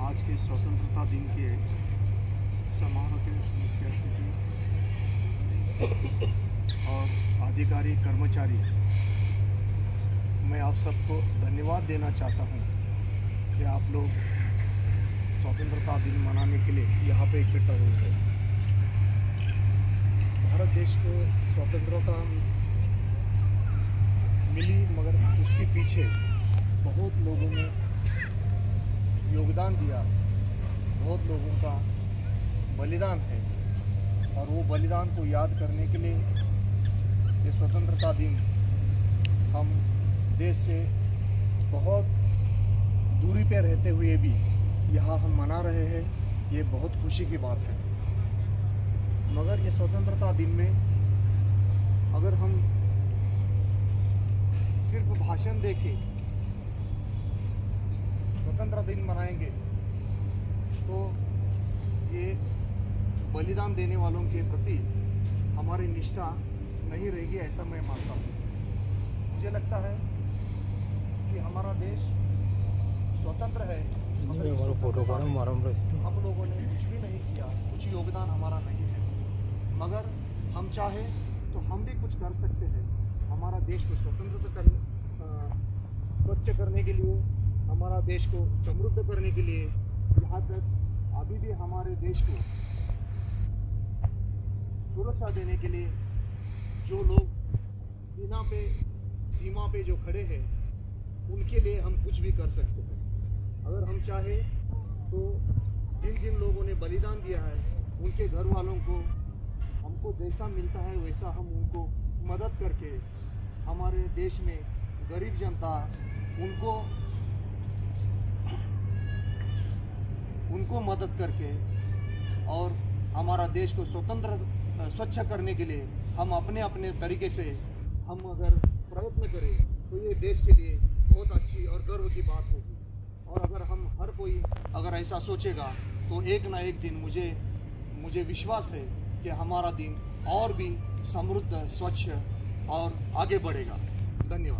आज के स्वतंत्रता दिन के समारोह के मुख्य अतिथि और अधिकारी कर्मचारी, मैं आप सबको धन्यवाद देना चाहता हूं कि आप लोग स्वतंत्रता दिन मनाने के लिए यहाँ पे इकट्ठा हुए हैं। भारत देश को स्वतंत्रता मिली, मगर उसके पीछे बहुत लोगों ने योगदान दिया, बहुत लोगों का बलिदान है और वो बलिदान को याद करने के लिए ये स्वतंत्रता दिन हम देश से बहुत दूरी पे रहते हुए भी यहाँ हम मना रहे हैं। ये बहुत खुशी की बात है। मगर ये स्वतंत्रता दिन में अगर हम सिर्फ भाषण देके स्वतंत्रता दिन मनाएंगे तो ये बलिदान देने वालों के प्रति हमारी निष्ठा नहीं रहेगी, ऐसा मैं मानता हूँ। मुझे लगता है कि हमारा देश स्वतंत्र है, मगर हम लोगों ने कुछ भी नहीं किया, कुछ योगदान हमारा नहीं है। मगर हम चाहे तो हम भी कुछ कर सकते हैं। हमारा देश को स्वच्छ करने के लिए, हमारा देश को समृद्ध करने के लिए, यहाँ तक अभी भी हमारे देश को सुरक्षा देने के लिए जो लोग सीमा पे जो खड़े हैं, उनके लिए हम कुछ भी कर सकते हैं। अगर हम चाहे तो जिन जिन लोगों ने बलिदान दिया है, उनके घर वालों को हमको जैसा मिलता है वैसा हम उनको मदद करके, हमारे देश में गरीब जनता उनको मदद करके और हमारा देश को स्वच्छ करने के लिए हम अपने अपने तरीके से हम अगर प्रयत्न करें तो ये देश के लिए बहुत अच्छी और गर्व की बात होगी। और अगर हम हर कोई अगर ऐसा सोचेगा तो एक ना एक दिन मुझे विश्वास है कि हमारा दिन और भी समृद्ध, स्वच्छ और आगे बढ़ेगा। धन्यवाद।